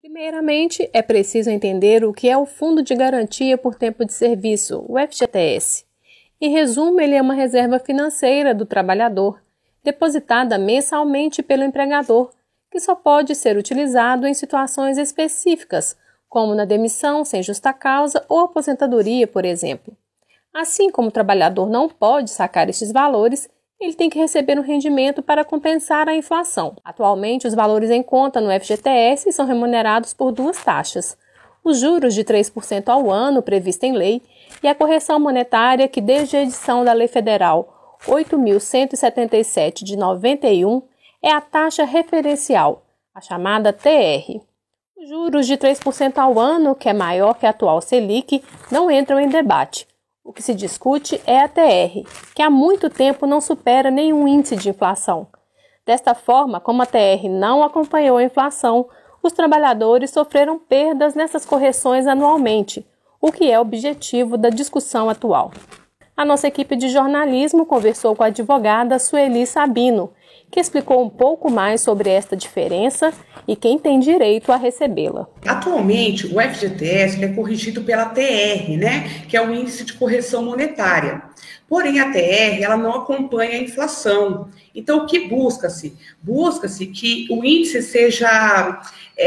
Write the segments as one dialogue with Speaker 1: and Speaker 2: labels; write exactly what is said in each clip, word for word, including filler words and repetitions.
Speaker 1: Primeiramente, é preciso entender o que é o Fundo de Garantia por Tempo de Serviço, o F G T S. Em resumo, ele é uma reserva financeira do trabalhador, depositada mensalmente pelo empregador, que só pode ser utilizado em situações específicas, como na demissão sem justa causa ou aposentadoria, por exemplo. Assim como o trabalhador não pode sacar estes valores, ele tem que receber um rendimento para compensar a inflação. Atualmente, os valores em conta no F G T S são remunerados por duas taxas: os juros de três por cento ao ano, previsto em lei, e a correção monetária, que desde a edição da Lei Federal oito mil cento e setenta e sete de noventa e um é a taxa referencial, a chamada T R. Os juros de três por cento ao ano, que é maior que a atual Selic, não entram em debate. O que se discute é a T R, que há muito tempo não supera nenhum índice de inflação. Desta forma, como a T R não acompanhou a inflação, os trabalhadores sofreram perdas nessas correções anualmente, o que é o objetivo da discussão atual. A nossa equipe de jornalismo conversou com a advogada Sueli Sabino, que explicou um pouco mais sobre esta diferença e quem tem direito a recebê-la.
Speaker 2: Atualmente, o F G T S é corrigido pela T R, né, que é o Índice de Correção Monetária. Porém, a T R ela não acompanha a inflação. Então, o que busca-se? Busca-se que o índice seja,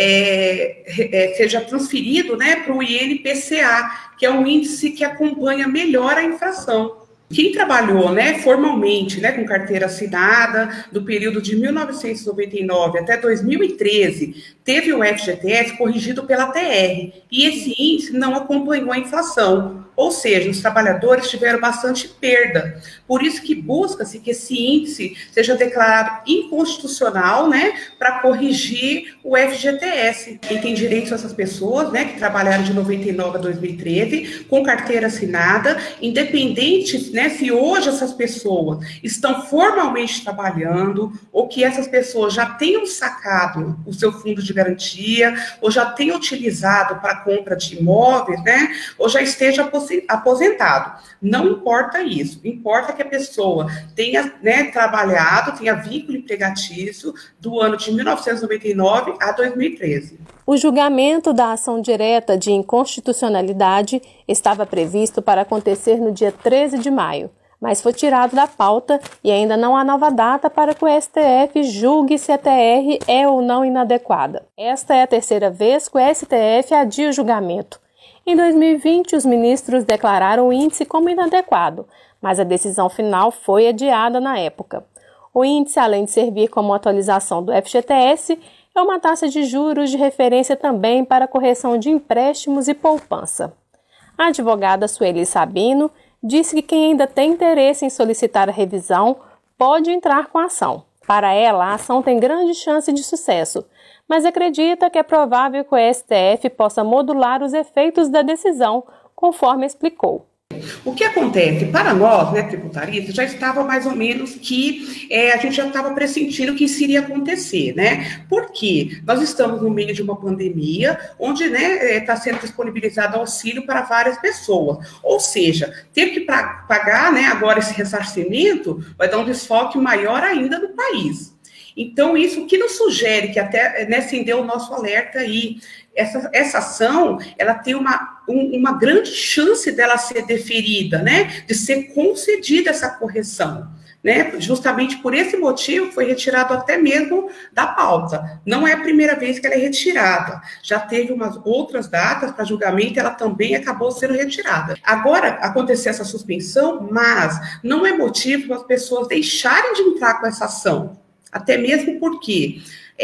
Speaker 2: é, é, seja transferido, né, para o I N P C A, que é um índice que acompanha melhor a inflação. Quem trabalhou, né, formalmente, né, com carteira assinada, do período de mil novecentos e noventa e nove até dois mil e treze, teve o F G T S corrigido pela T R, e esse índice não acompanhou a inflação, ou seja, os trabalhadores tiveram bastante perda. Por isso que busca-se que esse índice seja declarado inconstitucional, né, para corrigir o F G T S. Quem tem direito são essas pessoas, né, que trabalharam de noventa e nove a dois mil e treze, com carteira assinada, independente, né, se hoje essas pessoas estão formalmente trabalhando, ou que essas pessoas já tenham sacado o seu fundo de garantia, ou já tenham utilizado para compra de imóveis, né, ou já esteja aposentado. Não importa isso, importa que a pessoa tenha, né, trabalhado, tenha vínculo empregatício do ano de mil novecentos e noventa e nove a dois mil e treze.
Speaker 1: O julgamento da ação direta de inconstitucionalidade estava previsto para acontecer no dia treze de maio, mas foi tirado da pauta e ainda não há nova data para que o S T F julgue se a T R é ou não inadequada. Esta é a terceira vez que o S T F adia o julgamento. Em dois mil e vinte, os ministros declararam o índice como inadequado, mas a decisão final foi adiada na época. O índice, além de servir como atualização do F G T S, é uma taxa de juros de referência também para correção de empréstimos e poupança. A advogada Sueli Sabino disse que quem ainda tem interesse em solicitar a revisão pode entrar com a ação. Para ela, a ação tem grande chance de sucesso, mas acredita que é provável que o S T F possa modular os efeitos da decisão, conforme explicou.
Speaker 2: O que acontece? Para nós, né, tributaristas, já estava mais ou menos que é, a gente já estava pressentindo que isso iria acontecer, né? Porque nós estamos no meio de uma pandemia, onde, né, está sendo disponibilizado auxílio para várias pessoas. Ou seja, ter que pra, pagar, né, agora esse ressarcimento vai dar um desfoque maior ainda no país. Então, isso que nos sugere, que até, né, acendeu o nosso alerta aí, essa, essa ação, ela tem uma, um, uma grande chance dela ser deferida, né, de ser concedida essa correção, né, justamente por esse motivo foi retirado até mesmo da pauta. Não é a primeira vez que ela é retirada, já teve umas outras datas para julgamento, ela também acabou sendo retirada. Agora, aconteceu essa suspensão, mas não é motivo para as pessoas deixarem de entrar com essa ação. Até mesmo porque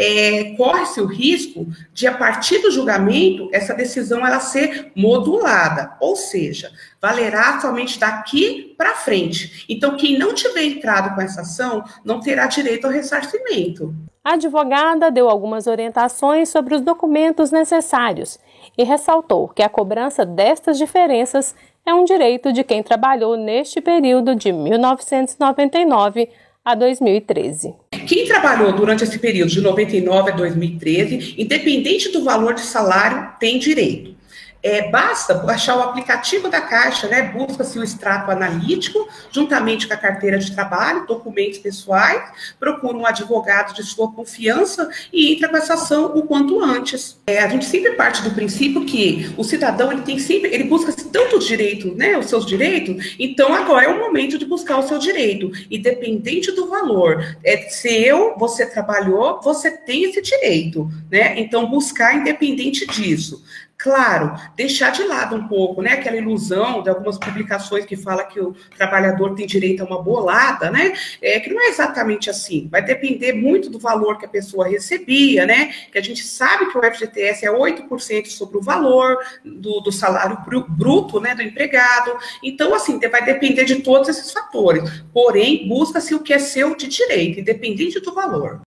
Speaker 2: é, corre-se o risco de, a partir do julgamento, essa decisão ela ser modulada, ou seja, valerá somente daqui para frente. Então, quem não tiver entrado com essa ação não terá direito ao ressarcimento.
Speaker 1: A advogada deu algumas orientações sobre os documentos necessários e ressaltou que a cobrança destas diferenças é um direito de quem trabalhou neste período de mil novecentos e noventa e nove a dois mil e treze.
Speaker 2: Quem trabalhou durante esse período de noventa e nove a dois mil e treze, independente do valor de salário, tem direito. É, basta baixar o aplicativo da Caixa, né? Busca-se o extrato analítico, juntamente com a carteira de trabalho, documentos pessoais, procura um advogado de sua confiança e entra com essa ação o quanto antes. É, a gente sempre parte do princípio que o cidadão ele tem sempre, ele busca tanto direito, né? Os seus direitos, então agora é o momento de buscar o seu direito, independente do valor. É, se eu, você trabalhou, você tem esse direito, né? Então buscar independente disso. Claro, deixar de lado um pouco, né, aquela ilusão de algumas publicações que fala que o trabalhador tem direito a uma bolada, né, é, que não é exatamente assim, vai depender muito do valor que a pessoa recebia, né, que a gente sabe que o F G T S é oito por cento sobre o valor do, do salário bruto, né, do empregado, então, assim, vai depender de todos esses fatores, porém, busca-se o que é seu de direito, independente do valor.